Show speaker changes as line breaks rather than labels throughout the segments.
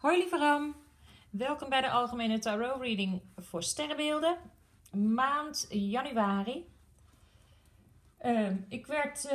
Hoi lieve Ram, welkom bij de Algemene Tarot Reading voor sterrenbeelden, maand januari. Ik werd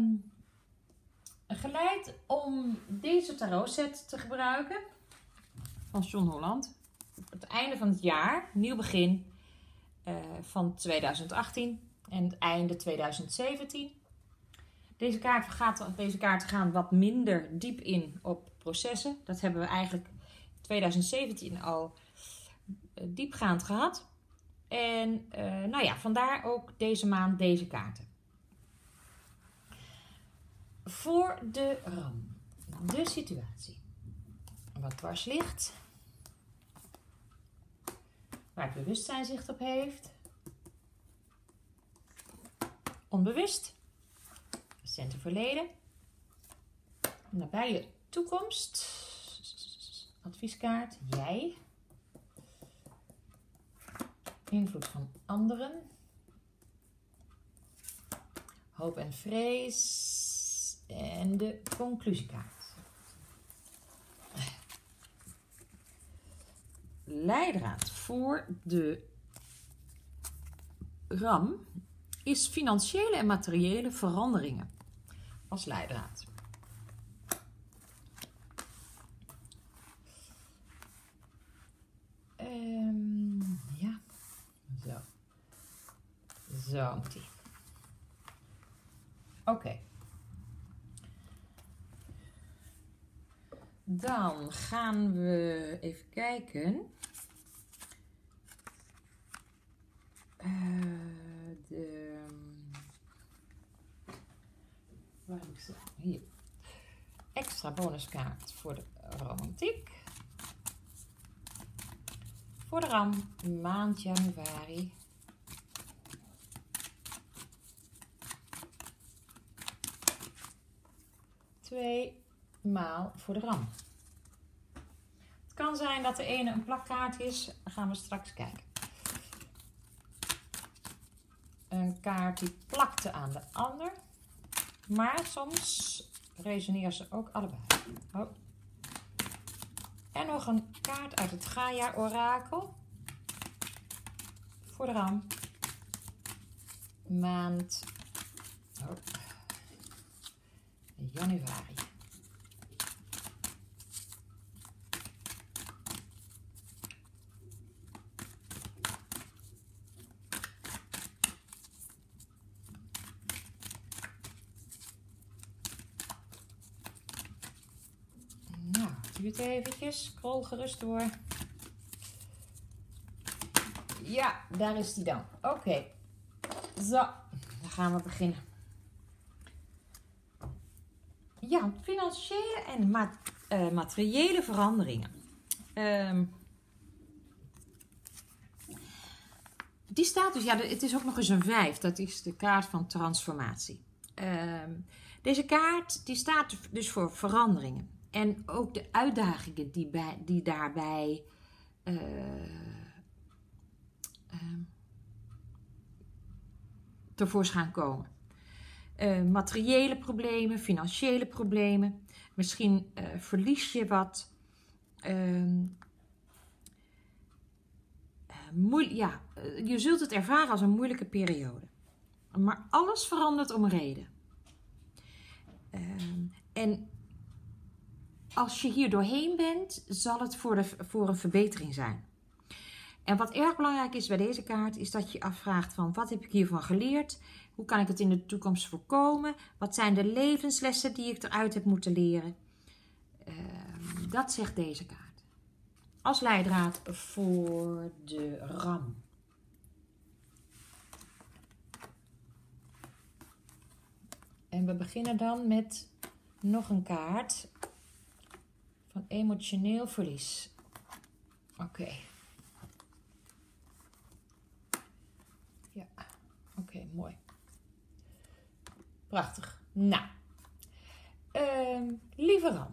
geleid om deze tarot set te gebruiken van John Holland. Het einde van het jaar, nieuw begin van 2018 en het einde 2017. Deze kaarten gaan wat minder diep in op processen. Dat hebben we eigenlijk 2017 al diepgaand gehad. En vandaar ook deze maand deze kaarten. Voor de Ram, de situatie. Wat dwars ligt. Waar het bewustzijn zicht op heeft. Onbewust. Recente verleden. Nabije toekomst. Advieskaart. Jij. Invloed van anderen. Hoop en vrees. En de conclusiekaart. Leidraad voor de Ram is financiële en materiële veranderingen als leidraad. Zo moet die. Oké. Dan gaan we even kijken. Waar heb ik ze? Hier. Extra bonuskaart voor de romantiek. Voor de Ram, maand januari. Twee maal voor de Ram. Het kan zijn dat de ene een plakkaart is. Dan gaan we straks kijken. Een kaart die plakte aan de ander. Maar soms resoneren ze ook allebei. Oh. En nog een kaart uit het Gaia-orakel. Voor de Ram. Maand januari. Nou, duurt eventjes. Scroll gerust door. Ja, daar is die dan. Oké. Zo, dan gaan we beginnen. Ja, financiële en materiële veranderingen. Die staat dus, het is ook nog eens een 5. Dat is de kaart van transformatie. Deze kaart die staat dus voor veranderingen. En ook de uitdagingen die daarbij tevoorschijn komen. Materiële problemen, financiële problemen. Misschien verlies je wat. Je zult het ervaren als een moeilijke periode. Maar alles verandert om een reden. En als je hier doorheen bent, zal het voor een verbetering zijn. En wat erg belangrijk is bij deze kaart, is dat je afvraagt van wat heb ik hiervan geleerd? Hoe kan ik het in de toekomst voorkomen? Wat zijn de levenslessen die ik eruit heb moeten leren? Dat zegt deze kaart. Als leidraad voor de Ram. En we beginnen dan met nog een kaart van emotioneel verlies. Oké. Ja, oké, mooi. Prachtig. Nou, lieve Ram.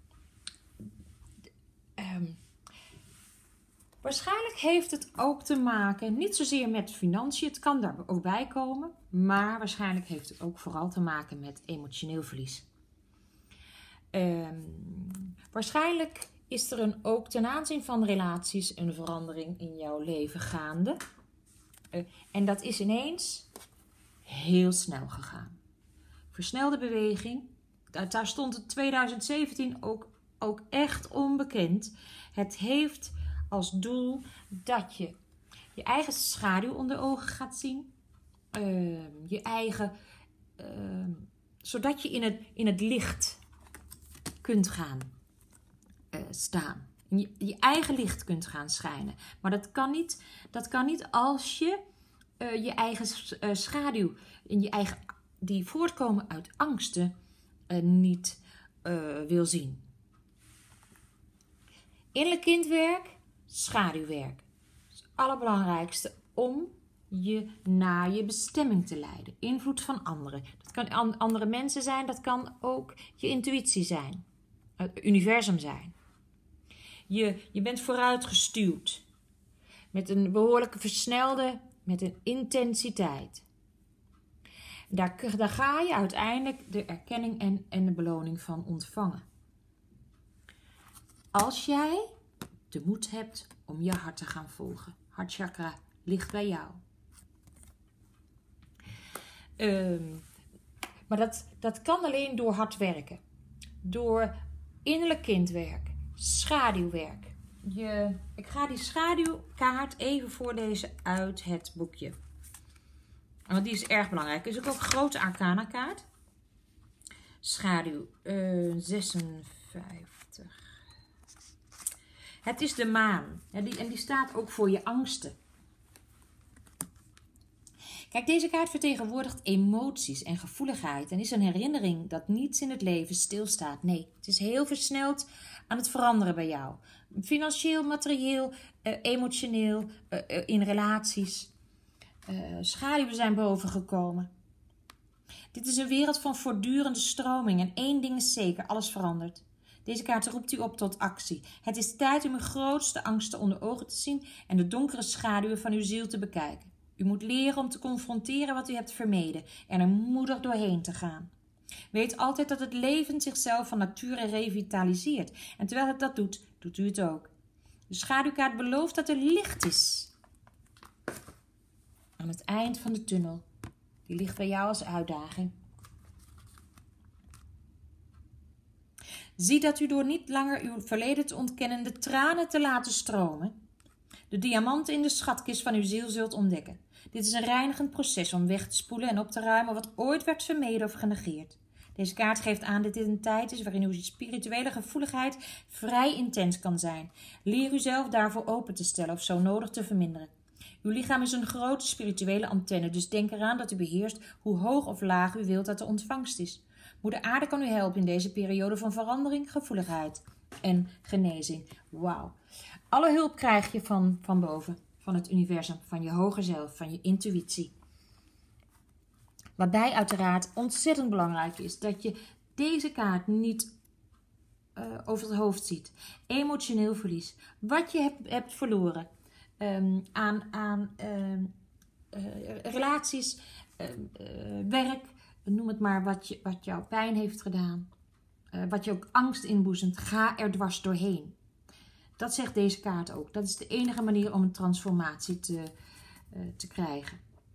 Waarschijnlijk heeft het ook te maken, niet zozeer met financiën, het kan daar ook bij komen, maar waarschijnlijk heeft het ook vooral te maken met emotioneel verlies. Waarschijnlijk is er ook ten aanzien van relaties een verandering in jouw leven gaande. En dat is ineens heel snel gegaan. Versnelde beweging. Daar stond het 2017 ook echt onbekend. Het heeft als doel dat je je eigen schaduw onder ogen gaat zien. Je eigen, zodat je in het licht kunt gaan staan. Je eigen licht kunt gaan schijnen. Maar dat kan niet als je je eigen schaduw in je eigen, die voortkomen uit angsten niet wil zien. Innerlijk kindwerk, schaduwwerk. Dat is het allerbelangrijkste om je naar je bestemming te leiden. Invloed van anderen. Dat kan andere mensen zijn, dat kan ook je intuïtie zijn. Het universum zijn. Je bent vooruitgestuwd. Met een behoorlijke versnelde, met een intensiteit. Daar ga je uiteindelijk de erkenning en de beloning van ontvangen. Als jij de moed hebt om je hart te gaan volgen. Hartchakra ligt bij jou. Maar dat kan alleen door hard werken. Door innerlijk kindwerk. Schaduwwerk. Ik ga die schaduwkaart even voorlezen uit het boekje. Want die is erg belangrijk. Het is ook een grote arcana kaart. Schaduw 56. Het is de maan. En die staat ook voor je angsten. Kijk, deze kaart vertegenwoordigt emoties en gevoeligheid. En is een herinnering dat niets in het leven stilstaat. Nee, het is heel versneld aan het veranderen bij jou. Financieel, materieel, emotioneel, in relaties. Schaduwen zijn bovengekomen. Dit is een wereld van voortdurende stroming. En één ding is zeker, alles verandert. Deze kaart roept u op tot actie. Het is tijd om uw grootste angsten onder ogen te zien en de donkere schaduwen van uw ziel te bekijken. U moet leren om te confronteren wat u hebt vermeden en er moedig doorheen te gaan. Weet altijd dat het leven zichzelf van nature revitaliseert. En terwijl het dat doet, doet u het ook. De schaduwkaart belooft dat er licht is. Aan het eind van de tunnel. Die ligt bij jou als uitdaging. Zie dat u door niet langer uw verleden te ontkennen de tranen te laten stromen, de diamanten in de schatkist van uw ziel zult ontdekken. Dit is een reinigend proces om weg te spoelen en op te ruimen wat ooit werd vermeden of genegeerd. Deze kaart geeft aan dat dit een tijd is waarin uw spirituele gevoeligheid vrij intens kan zijn. Leer uzelf daarvoor open te stellen of zo nodig te verminderen. Uw lichaam is een grote spirituele antenne, dus denk eraan dat u beheerst hoe hoog of laag u wilt dat de ontvangst is. Moeder Aarde kan u helpen in deze periode van verandering, gevoeligheid en genezing. Wauw. Alle hulp krijg je van boven, van het universum, van je hoger zelf, van je intuïtie. Waarbij uiteraard ontzettend belangrijk is dat je deze kaart niet over het hoofd ziet. Emotioneel verlies. Wat je hebt verloren aan relaties, werk, noem het maar, wat jou pijn heeft gedaan. Wat je ook angst inboezemt. Ga er dwars doorheen. Dat zegt deze kaart ook. Dat is de enige manier om een transformatie te krijgen.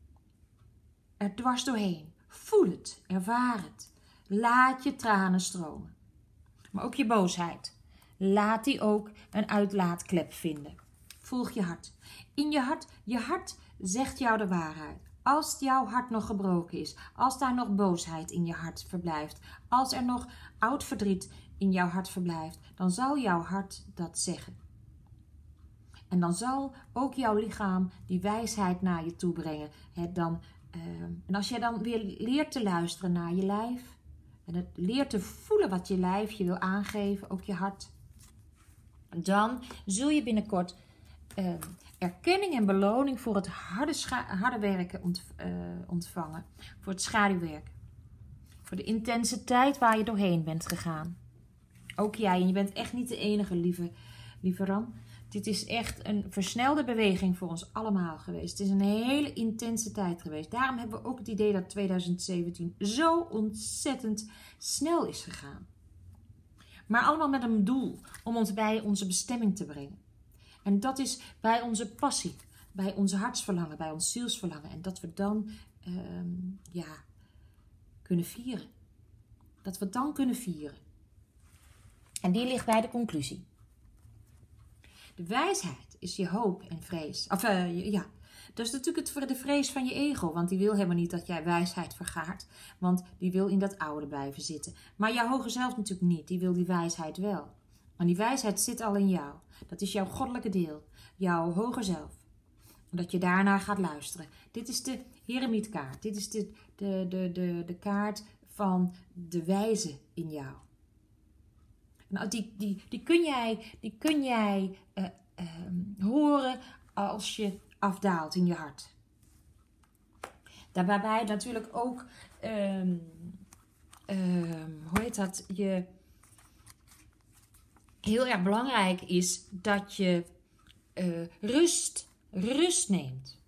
Er dwars doorheen. Voel het. Ervaar het. Laat je tranen stromen. Maar ook je boosheid. Laat die ook een uitlaatklep vinden. Volg je hart. In je hart zegt jou de waarheid. Als jouw hart nog gebroken is, als daar nog boosheid in je hart verblijft, als er nog oud verdriet in jouw hart verblijft, dan zal jouw hart dat zeggen. En dan zal ook jouw lichaam die wijsheid naar je toe brengen. En als jij dan weer leert te luisteren naar je lijf, en het leert te voelen wat je lijf je wil aangeven, ook je hart, dan zul je binnenkort erkenning en beloning voor het harde werken ontvangen. Voor het schaduwwerk. Voor de intensiteit waar je doorheen bent gegaan. Ook jij. En je bent echt niet de enige, lieve Ram. Dit is echt een versnelde beweging voor ons allemaal geweest. Het is een hele intense tijd geweest. Daarom hebben we ook het idee dat 2017 zo ontzettend snel is gegaan. Maar allemaal met een doel om ons bij onze bestemming te brengen. En dat is bij onze passie, bij onze hartsverlangen, bij ons zielsverlangen. En dat we dan kunnen vieren. Dat we het dan kunnen vieren. En die ligt bij de conclusie. De wijsheid is je hoop en vrees. Dat is natuurlijk de vrees van je ego. Want die wil helemaal niet dat jij wijsheid vergaart. Want die wil in dat oude blijven zitten. Maar jouw hoger zelf natuurlijk niet. Die wil die wijsheid wel. En die wijsheid zit al in jou. Dat is jouw goddelijke deel. Jouw hoger zelf. Dat je daarnaar gaat luisteren. Dit is de Heremietkaart. Dit is de kaart van de wijze in jou. Nou, die kun jij horen als je afdaalt in je hart. Daarbij natuurlijk ook, heel erg belangrijk is dat je rust neemt.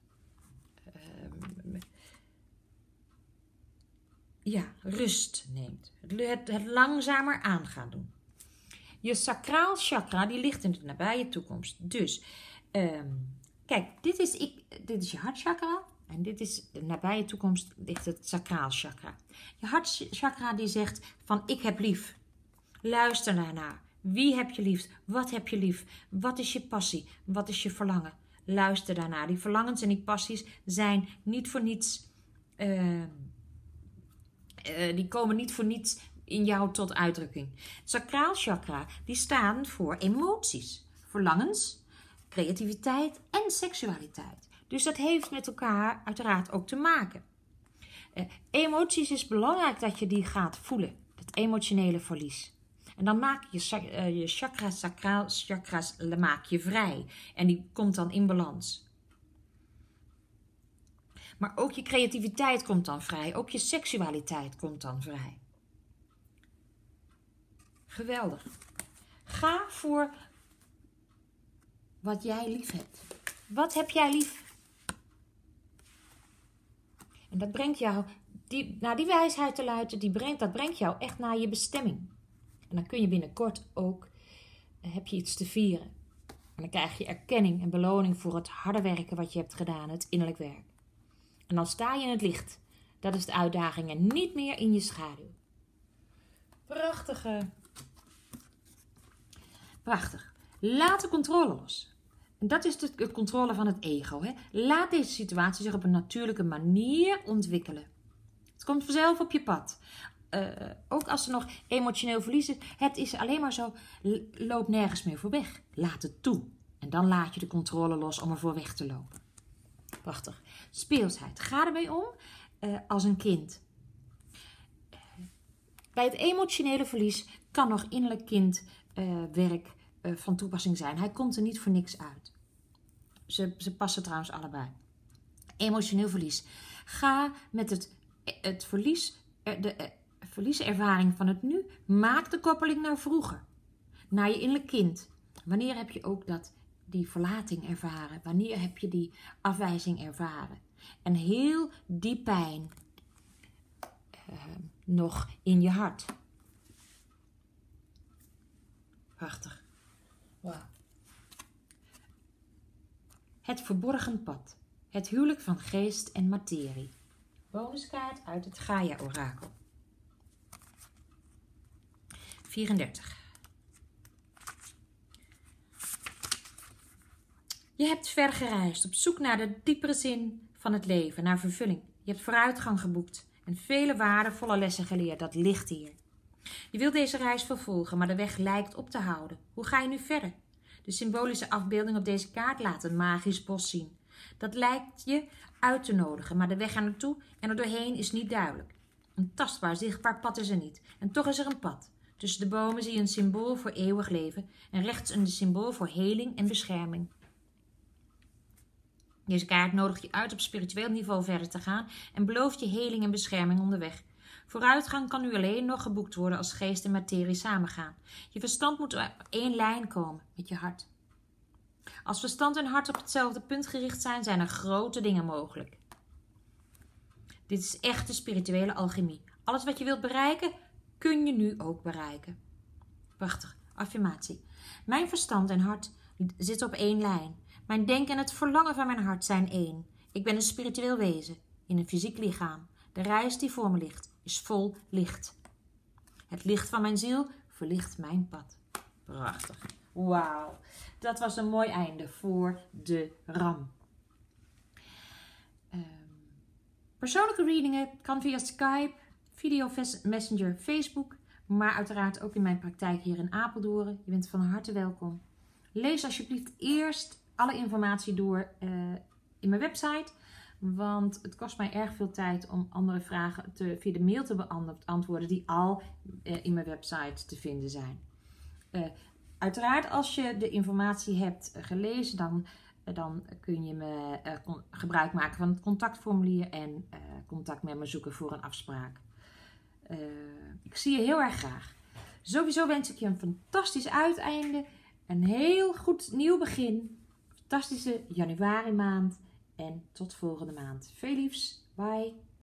Rust neemt. Het langzamer aan gaan doen. Je sacraal chakra die ligt in de nabije toekomst. Dus, kijk, dit is je hartchakra. En dit is de nabije toekomst, ligt het sacraal chakra. Je hartchakra die zegt van ik heb lief. Luister daarnaar. Wie heb je lief? Wat heb je lief? Wat is je passie? Wat is je verlangen? Luister daarnaar. Die verlangens en die passies zijn niet voor niets. Die komen niet voor niets in jou tot uitdrukking. Sacraal chakra, die staan voor emoties, verlangens, creativiteit en seksualiteit. Dus dat heeft met elkaar uiteraard ook te maken. Emoties is belangrijk dat je die gaat voelen. Het emotionele verlies. En dan maak je sacraal chakras maak je vrij. En die komt dan in balans. Maar ook je creativiteit komt dan vrij. Ook je seksualiteit komt dan vrij. Geweldig. Ga voor wat jij lief hebt. Wat heb jij lief? En dat brengt jou, naar die wijsheid te luisteren, dat brengt jou echt naar je bestemming. En dan kun je binnenkort ook, heb je iets te vieren. En dan krijg je erkenning en beloning voor het harde werken wat je hebt gedaan, het innerlijk werk. En dan sta je in het licht. Dat is de uitdaging en niet meer in je schaduw. Prachtig. Laat de controle los. En dat is de controle van het ego. Hè? Laat deze situatie zich op een natuurlijke manier ontwikkelen. Het komt vanzelf op je pad. Ook als er nog emotioneel verlies is. Het is alleen maar zo. Loop nergens meer voor weg. Laat het toe. En dan laat je de controle los om er voor weg te lopen. Prachtig. Speelsheid. Ga ermee om als een kind. Bij het emotionele verlies kan nog innerlijk kindwerk van toepassing zijn. Hij komt er niet voor niks uit. Ze passen trouwens allebei. Emotioneel verlies. Ga met het verlies, de verlieservaring van het nu. Maak de koppeling naar vroeger. Naar je innerlijk kind. Wanneer heb je ook die verlating ervaren? Wanneer heb je die afwijzing ervaren? En heel die pijn nog in je hart. Prachtig. Wow. Het verborgen pad. Het huwelijk van geest en materie. Bonuskaart uit het Gaia-orakel. 34. Je hebt ver gereisd op zoek naar de diepere zin van het leven, naar vervulling. Je hebt vooruitgang geboekt en vele waardevolle lessen geleerd. Dat ligt hier. Je wilt deze reis vervolgen, maar de weg lijkt op te houden. Hoe ga je nu verder? De symbolische afbeelding op deze kaart laat een magisch bos zien. Dat lijkt je uit te nodigen, maar de weg er naartoe en er doorheen is niet duidelijk. Een tastbaar, zichtbaar pad is er niet. En toch is er een pad. Tussen de bomen zie je een symbool voor eeuwig leven en rechts een symbool voor heling en bescherming. Deze kaart nodigt je uit op spiritueel niveau verder te gaan en belooft je heling en bescherming onderweg. Vooruitgang kan nu alleen nog geboekt worden als geest en materie samengaan. Je verstand moet op één lijn komen met je hart. Als verstand en hart op hetzelfde punt gericht zijn, zijn er grote dingen mogelijk. Dit is echte spirituele alchemie. Alles wat je wilt bereiken, kun je nu ook bereiken. Prachtig. Affirmatie. Mijn verstand en hart zitten op één lijn. Mijn denken en het verlangen van mijn hart zijn één. Ik ben een spiritueel wezen in een fysiek lichaam. De reis die voor me ligt is vol licht. Het licht van mijn ziel verlicht mijn pad. Prachtig. Wauw. Dat was een mooi einde voor de RAM. Persoonlijke readingen kan via Skype, Video Messenger, Facebook. Maar uiteraard ook in mijn praktijk hier in Apeldoorn. Je bent van harte welkom. Lees alsjeblieft eerst alle informatie door in mijn website. Want het kost mij erg veel tijd om andere vragen via de mail te beantwoorden die al in mijn website te vinden zijn. Uiteraard als je de informatie hebt gelezen, dan kun je me gebruik maken van het contactformulier en contact met me zoeken voor een afspraak. Ik zie je heel erg graag. Sowieso wens ik je een fantastisch uiteinde. Een heel goed nieuw begin. Fantastische januari maand. En tot volgende maand. Veel liefs. Bye.